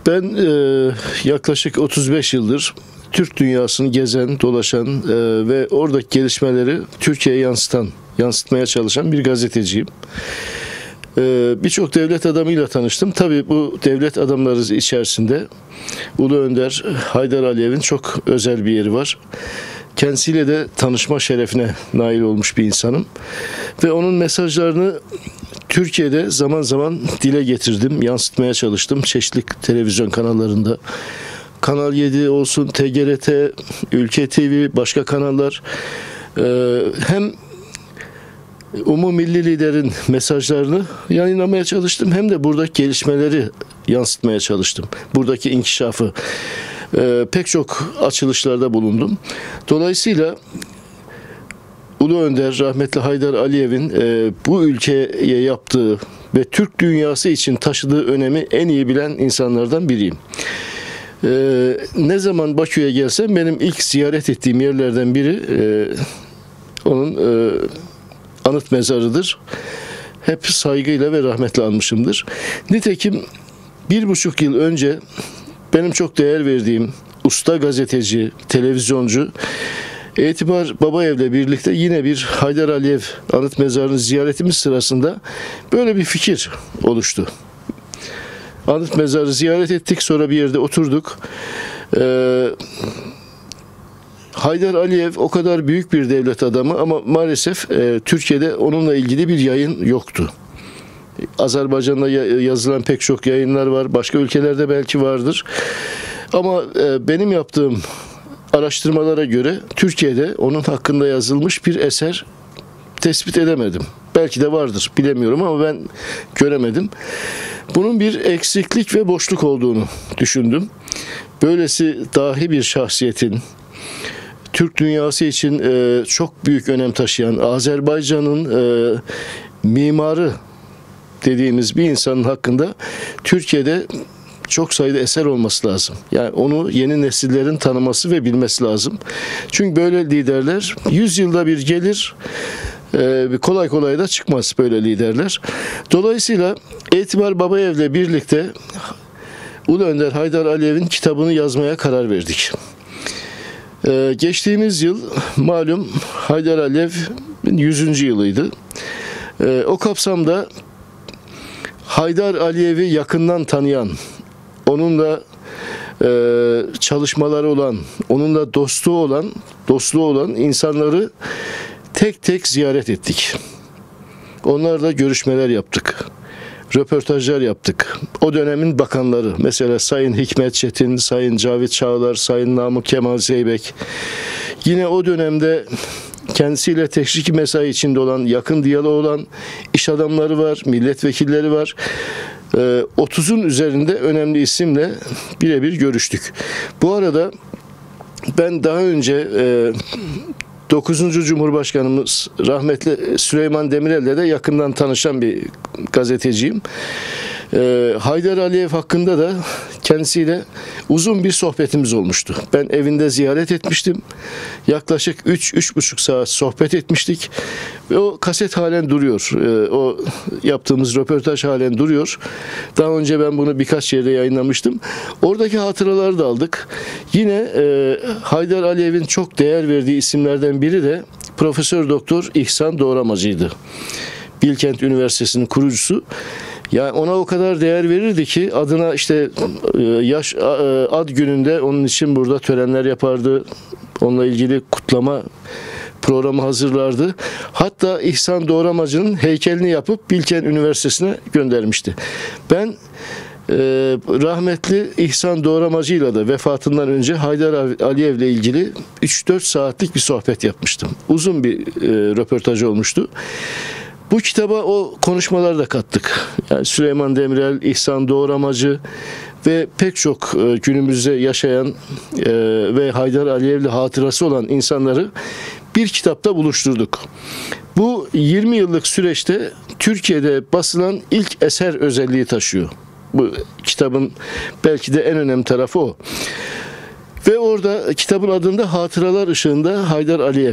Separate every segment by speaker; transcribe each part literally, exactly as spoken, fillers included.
Speaker 1: Ben e, yaklaşık otuz beş yıldır Türk dünyasını gezen, dolaşan e, ve oradaki gelişmeleri Türkiye'ye yansıtan, yansıtmaya çalışan bir gazeteciyim. E, Birçok devlet adamıyla tanıştım. Tabii bu devlet adamları içerisinde Ulu Önder Haydar Aliyev'in çok özel bir yeri var. Kendisiyle de tanışma şerefine nail olmuş bir insanım. Ve onun mesajlarını Türkiye'de zaman zaman dile getirdim, yansıtmaya çalıştım çeşitli televizyon kanallarında. Kanal yedi olsun, T G R T, Ülke T V, başka kanallar. Ee, hem Umum Milli Lider'in mesajlarını yayınlamaya çalıştım, hem de buradaki gelişmeleri yansıtmaya çalıştım. Buradaki inkişafı. Ee, pek çok açılışlarda bulundum. Dolayısıyla Ulu Önder rahmetli Haydar Aliyev'in e, bu ülkeye yaptığı ve Türk dünyası için taşıdığı önemi en iyi bilen insanlardan biriyim. E, ne zaman Bakü'ye gelsem benim ilk ziyaret ettiğim yerlerden biri e, onun e, anıt mezarıdır. Hep saygıyla ve rahmetle anmışımdır. Nitekim bir buçuk yıl önce benim çok değer verdiğim usta gazeteci, televizyoncu Etibar Babayev'le birlikte yine bir Haydar Aliyev anıt mezarını ziyaretimiz sırasında böyle bir fikir oluştu. Anıt mezarı ziyaret ettik, sonra bir yerde oturduk. Ee, Haydar Aliyev o kadar büyük bir devlet adamı ama maalesef e, Türkiye'de onunla ilgili bir yayın yoktu. Azerbaycan'da yazılan pek çok yayınlar var, başka ülkelerde belki vardır. Ama e, benim yaptığım araştırmalara göre Türkiye'de onun hakkında yazılmış bir eser tespit edemedim. Belki de vardır, bilemiyorum ama ben göremedim. Bunun bir eksiklik ve boşluk olduğunu düşündüm. Böylesi dahi bir şahsiyetin Türk dünyası için e, çok büyük önem taşıyan, Azerbaycan'ın e, mimarı dediğimiz bir insanın hakkında Türkiye'de çok sayıda eser olması lazım. Yani onu yeni nesillerin tanıması ve bilmesi lazım. Çünkü böyle liderler yüz yılda bir gelir, e, kolay kolay da çıkmaz böyle liderler. Dolayısıyla Etibar Babayev'le birlikte Ulu Önder Haydar Aliyev'in kitabını yazmaya karar verdik. E, geçtiğimiz yıl malum Haydar Aliyev'in yüzüncü yılıydı. E, o kapsamda Haydar Aliyev'i yakından tanıyan, onunla e, çalışmaları olan, onunla dostluğu olan, dostluğu olan insanları tek tek ziyaret ettik. Onlarla görüşmeler yaptık. Röportajlar yaptık. O dönemin bakanları, mesela Sayın Hikmet Çetin, Sayın Cavit Çağlar, Sayın Namık Kemal Zeybek. Yine o dönemde kendisiyle teşriki mesai içinde olan, yakın diyaloğu olan iş adamları var, milletvekilleri var. otuzun üzerinde önemli isimle birebir görüştük. Bu arada ben daha önce dokuzuncu Cumhurbaşkanımız rahmetli Süleyman Demirel'le de yakından tanışan bir gazeteciyim. Haydar Aliyev hakkında da kendisiyle uzun bir sohbetimiz olmuştu. Ben evinde ziyaret etmiştim. Yaklaşık üç üç buçuk saat sohbet etmiştik. Ve o kaset halen duruyor. O yaptığımız röportaj halen duruyor. Daha önce ben bunu birkaç yerde yayınlamıştım. Oradaki hatıraları da aldık. Yine Haydar Aliyev'in çok değer verdiği isimlerden biri de Profesör Doktor İhsan Doğramacı'ydı. Bilkent Üniversitesi'nin kurucusu. Yani ona o kadar değer verirdi ki adına işte yaş ad gününde onun için burada törenler yapardı. Onunla ilgili kutlama programı hazırlardı. Hatta İhsan Doğramacı'nın heykelini yapıp Bilkent Üniversitesi'ne göndermişti. Ben e, rahmetli İhsan Doğramacı'yla da vefatından önce Haydar Aliyev'le ilgili üç dört saatlik bir sohbet yapmıştım. Uzun bir e, röportaj olmuştu. Bu kitaba o konuşmaları da kattık. Yani Süleyman Demirel, İhsan Doğramacı ve pek çok e, günümüzde yaşayan e, ve Haydar Aliyev'le hatırası olan insanları bir kitapta buluşturduk. Bu yirmi yıllık süreçte Türkiye'de basılan ilk eser özelliği taşıyor. Bu kitabın belki de en önemli tarafı o. Ve orada kitabın adında Hatıralar Işığında Haydar Aliyev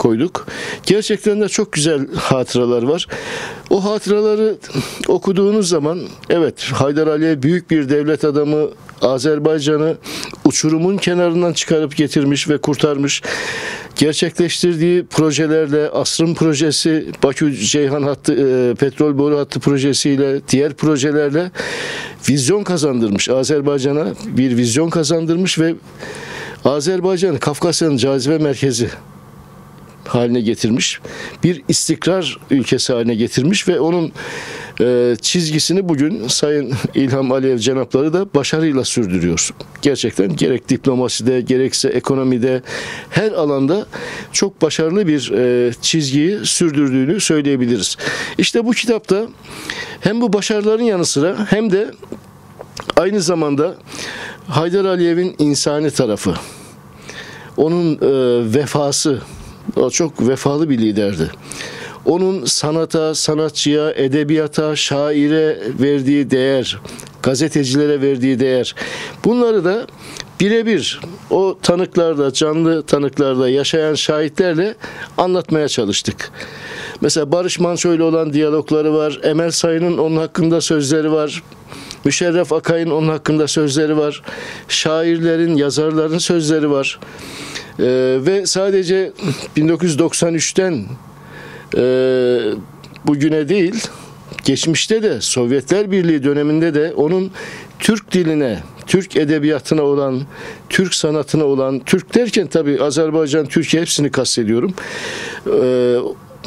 Speaker 1: koyduk. Gerçekten de çok güzel hatıralar var. O hatıraları okuduğunuz zaman evet, Haydar Aliyev büyük bir devlet adamı, Azerbaycan'ı uçurumun kenarından çıkarıp getirmiş ve kurtarmış. Gerçekleştirdiği projelerle, asrın projesi, Bakü-Ceyhan hattı, e, petrol boru hattı projesiyle, diğer projelerle vizyon kazandırmış. Azerbaycan'a bir vizyon kazandırmış ve Azerbaycan'ı Kafkasya'nın cazibe merkezi haline getirmiş. Bir istikrar ülkesi haline getirmiş ve onun e, çizgisini bugün Sayın İlham Aliyev cenapları da başarıyla sürdürüyor. Gerçekten gerek diplomaside, gerekse ekonomide, her alanda çok başarılı bir e, çizgiyi sürdürdüğünü söyleyebiliriz. İşte bu kitapta hem bu başarıların yanı sıra hem de aynı zamanda Haydar Aliyev'in insani tarafı, onun e, vefası, o çok vefalı bir liderdi. Onun sanata, sanatçıya, edebiyata, şaire verdiği değer, gazetecilere verdiği değer, bunları da birebir o tanıklarda, canlı tanıklarda yaşayan şahitlerle anlatmaya çalıştık. Mesela Barış Manço ile olan diyalogları var, Emel Sayın'ın onun hakkında sözleri var, Müşerref Akay'ın onun hakkında sözleri var, şairlerin, yazarların sözleri var. Ee, ve sadece bin dokuz yüz doksan üçten e, bugüne değil, geçmişte de Sovyetler Birliği döneminde de onun Türk diline, Türk edebiyatına olan, Türk sanatına olan, Türk derken tabii Azerbaycan, Türkiye hepsini kastediyorum. Ee,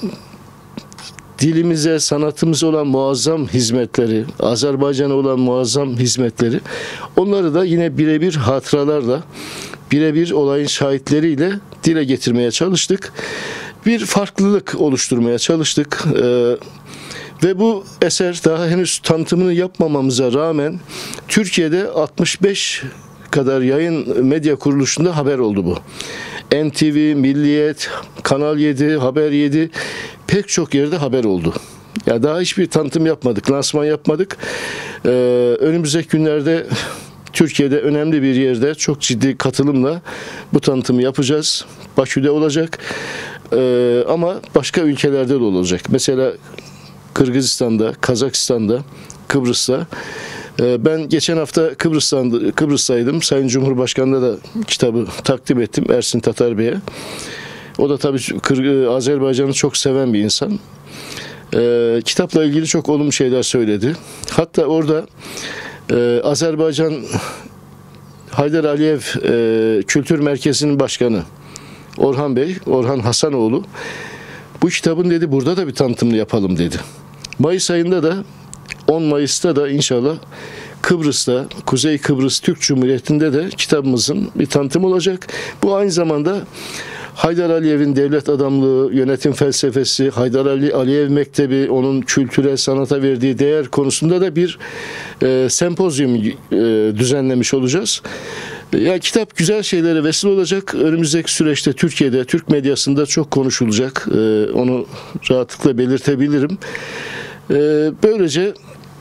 Speaker 1: dilimize, sanatımıza olan muazzam hizmetleri, Azerbaycan'a olan muazzam hizmetleri, onları da yine birebir hatıralarla, birebir olayın şahitleriyle dile getirmeye çalıştık. Bir farklılık oluşturmaya çalıştık. Ee, ve bu eser daha henüz tanıtımını yapmamamıza rağmen Türkiye'de altmış beş kadar yayın medya kuruluşunda haber oldu bu. N T V, Milliyet, Kanal yedi, Haber yedi, pek çok yerde haber oldu. Ya daha hiçbir tanıtım yapmadık, lansman yapmadık. Ee, önümüzdeki günlerde Türkiye'de önemli bir yerde çok ciddi katılımla bu tanıtımı yapacağız. Bakü'de olacak. Ee, ama başka ülkelerde de olacak. Mesela Kırgızistan'da, Kazakistan'da, Kıbrıs'ta. Ee, ben geçen hafta Kıbrıs'tan, Kıbrıs'taydım. Sayın Cumhurbaşkanı'na da kitabı takdim ettim Ersin Tatar Bey'e. O da tabii Kır- Azerbaycan'ı çok seven bir insan. Ee, kitapla ilgili çok olumlu şeyler söyledi. Hatta orada Ee, Azerbaycan Haydar Aliyev e, Kültür Merkezi'nin başkanı Orhan Bey, Orhan Hasanoğlu, bu kitabın dedi burada da bir tanıtımını yapalım dedi. Mayıs ayında da on Mayıs'ta da inşallah Kıbrıs'ta, Kuzey Kıbrıs Türk Cumhuriyeti'nde de kitabımızın bir tanıtımı olacak. Bu aynı zamanda Haydar Aliyev'in devlet adamlığı, yönetim felsefesi, Haydar Ali Aliyev Mektebi, onun kültüre, sanata verdiği değer konusunda da bir e, sempozyum e, düzenlemiş olacağız. Ya kitap güzel şeylere vesile olacak. Önümüzdeki süreçte Türkiye'de, Türk medyasında çok konuşulacak. E, onu rahatlıkla belirtebilirim. E, böylece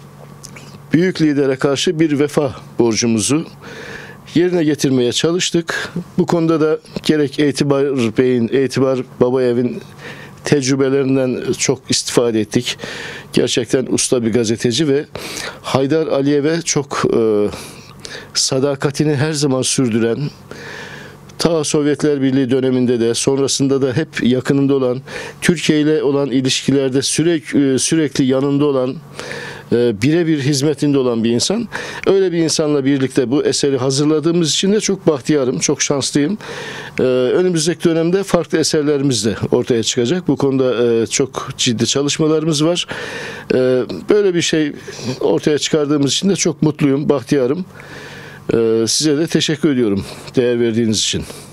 Speaker 1: büyük lidere karşı bir vefa borcumuzu yerine getirmeye çalıştık. Bu konuda da gerek Etibar Bey'in, Etibar Babayev'in tecrübelerinden çok istifade ettik. Gerçekten usta bir gazeteci ve Haydar Aliyev'e çok e, sadakatini her zaman sürdüren, ta Sovyetler Birliği döneminde de sonrasında da hep yakınında olan, Türkiye ile olan ilişkilerde sürekli sürekli yanında olan, birebir hizmetinde olan bir insan. Öyle bir insanla birlikte bu eseri hazırladığımız için de çok bahtiyarım, çok şanslıyım. Önümüzdeki dönemde farklı eserlerimiz de ortaya çıkacak. Bu konuda çok ciddi çalışmalarımız var. Böyle bir şey ortaya çıkardığımız için de çok mutluyum, bahtiyarım. Size de teşekkür ediyorum değer verdiğiniz için.